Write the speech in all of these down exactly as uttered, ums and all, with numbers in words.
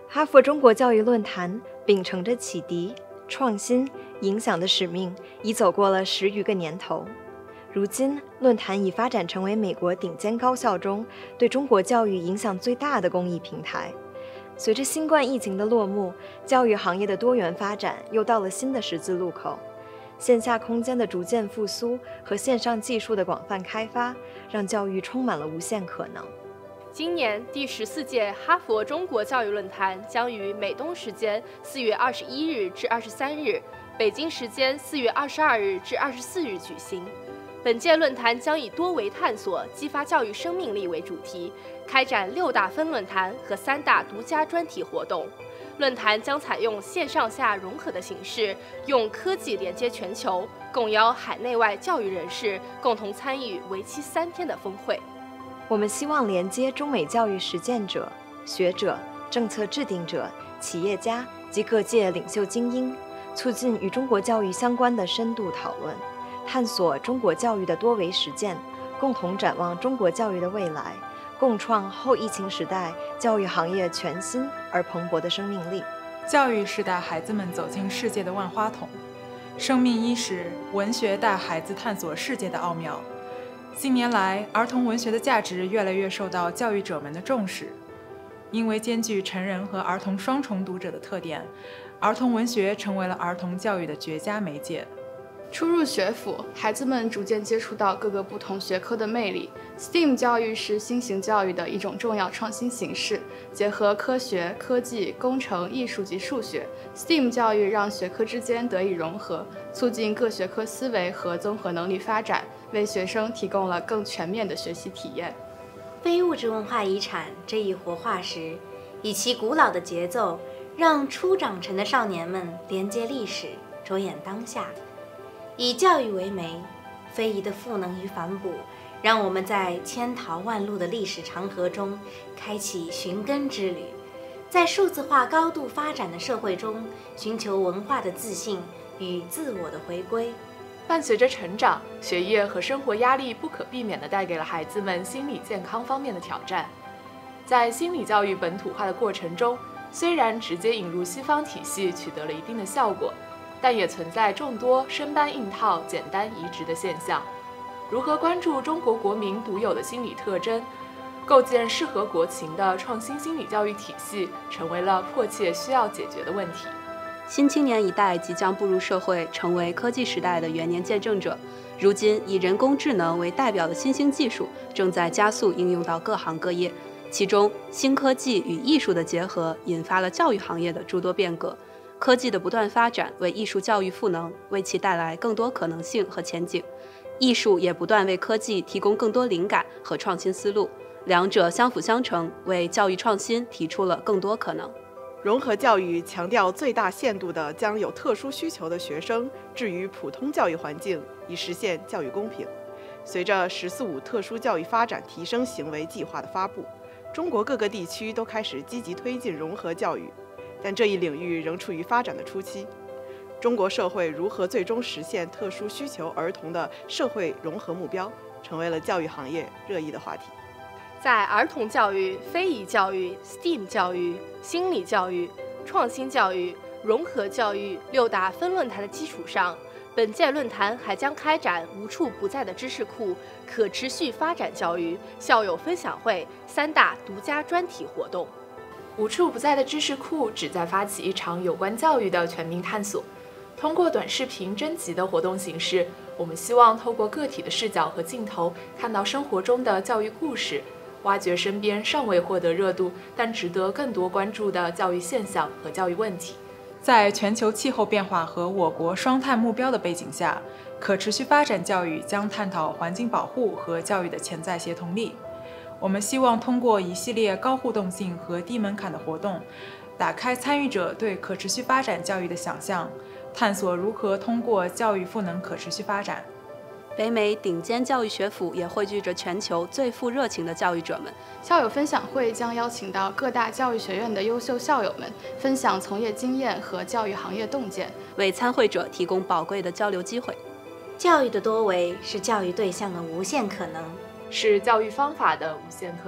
哈佛中国教育论坛秉承着启迪、创新、影响的使命，已走过了十余个年头。如今，论坛已发展成为美国顶尖高校中对中国教育影响最大的公益平台。随着新冠疫情的落幕，教育行业的多元发展又到了新的十字路口。线下空间的逐渐复苏和线上技术的广泛开发，让教育充满了无限可能。 今年第十四届哈佛中国教育论坛将于美东时间四月二十一日至二十三日，北京时间四月二十二日至二十四日举行。本届论坛将以多维探索、激发教育生命力为主题，开展六大分论坛和三大独家专题活动。论坛将采用线上下融合的形式，用科技连接全球，共邀海内外教育人士共同参与为期三天的峰会。 我们希望连接中美教育实践者、学者、政策制定者、企业家及各界领袖精英，促进与中国教育相关的深度讨论，探索中国教育的多维实践，共同展望中国教育的未来，共创后疫情时代教育行业全新而蓬勃的生命力。 教育是带孩子们走进世界的万花筒，生命伊始，文学带孩子探索世界的奥妙。近年来，儿童文学的价值越来越受到教育者们的重视，因为兼具成人和儿童双重读者的特点，儿童文学成为了儿童教育的绝佳媒介。 初入学府，孩子们逐渐接触到各个不同学科的魅力。S T E A M 教育是新型教育的一种重要创新形式，结合科学、科技、工程、艺术及数学。S T E A M 教育让学科之间得以融合，促进各学科思维和综合能力发展，为学生提供了更全面的学习体验。 非物质文化遗产这一活化石，以其古老的节奏，让初长成的少年们连接历史，着眼当下。以教育为媒，非遗的赋能与反哺，让我们在千淘万漉的历史长河中开启寻根之旅，在数字化高度发展的社会中寻求文化的自信与自我的回归。 伴随着成长，学业和生活压力不可避免地带给了孩子们心理健康方面的挑战。在心理教育本土化的过程中，虽然直接引入西方体系取得了一定的效果，但也存在众多生搬硬套、简单移植的现象。如何关注中国国民独有的心理特征，构建适合国情的创新心理教育体系，成为了迫切需要解决的问题。 新青年一代即将步入社会，成为科技时代的元年见证者。如今，以人工智能为代表的新兴技术正在加速应用到各行各业，其中新科技与艺术的结合，引发了教育行业的诸多变革。科技的不断发展为艺术教育赋能，为其带来更多可能性和前景。艺术也不断为科技提供更多灵感和创新思路，两者相辅相成，为教育创新提出了更多可能。 融合教育强调最大限度地将有特殊需求的学生置于普通教育环境，以实现教育公平。随着“十四五”特殊教育发展提升行为计划的发布，中国各个地区都开始积极推进融合教育。但这一领域仍处于发展的初期，中国社会如何最终实现特殊需求儿童的社会融合目标，成为了教育行业热议的话题。 在儿童教育、非遗教育、S T E A M 教育、心理教育、创新教育、融合教育六大分论坛的基础上，本届论坛还将开展无处不在的知识库、可持续发展教育、校友分享会三大独家专题活动。 无处不在的知识库旨在发起一场有关教育的全民探索。通过短视频征集的活动形式，我们希望透过个体的视角和镜头，看到生活中的教育故事，挖掘身边尚未获得热度但值得更多关注的教育现象和教育问题。 在全球气候变化和我国双碳目标的背景下，可持续发展教育将探讨环境保护和教育的潜在协同力。我们希望通过一系列高互动性和低门槛的活动，打开参与者对可持续发展教育的想象，探索如何通过教育赋能可持续发展。 北美顶尖教育学府也汇聚着全球最富热情的教育者们。 校友分享会将邀请到各大教育学院的优秀校友们，分享从业经验和教育行业洞见， 为参会者提供宝贵的交流机会。 教育的多维是教育对象的无限可能， 是教育方法的无限可能，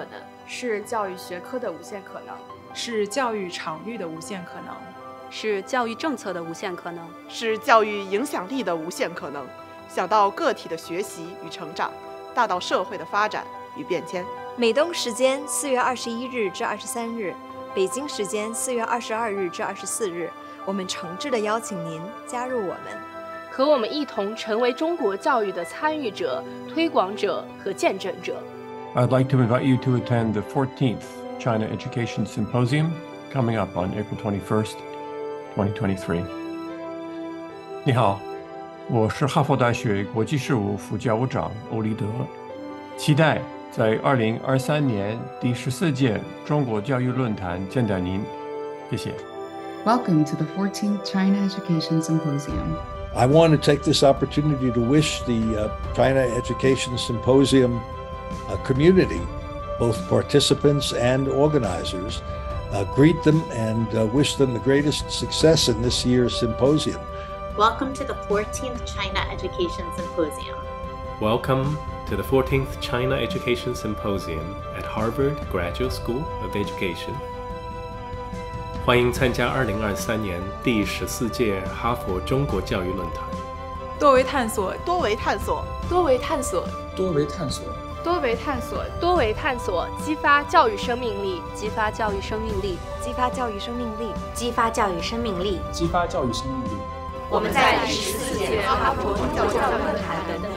是教育学科的无限可能， 是教育场域的无限可能， 是教育政策的无限可能， 是教育影响力的无限可能。小到个体的学习与成长，大到社会的发展与变迁。 美东时间四月二十一日至二十三日，北京时间四月二十二日至二十四日，我们诚挚地邀请您加入我们， 和我们一同成为中国教育的参与者、推广者和见证者。 I'd like to invite you to attend the fourteenth China Education Symposium coming up on April twenty-first, twenty twenty-three. 你好，我是哈佛大学国际事务副教务长欧立德，期待在二零二三年第十四届中国教育论坛见到您，谢谢。 Welcome to the fourteenth China Education Symposium. I want to take this opportunity to wish the uh, China Education Symposium uh, community, both participants and organizers, uh, greet them and uh, wish them the greatest success in this year's symposium. Welcome to the fourteenth China Education Symposium. Welcome to the fourteenth China Education Symposium at Harvard Graduate School of Education. 欢迎参加二零二三年第十四届哈佛中国教育论坛。 多维探索， 多维探索， 多维探索， 多维探索， 多维探索， 多维探索，激发教育生命力， 激发教育生命力， 激发教育生命力， 激发教育生命力， 激发教育生命力。 我们在第十四届哈佛中国教育论坛等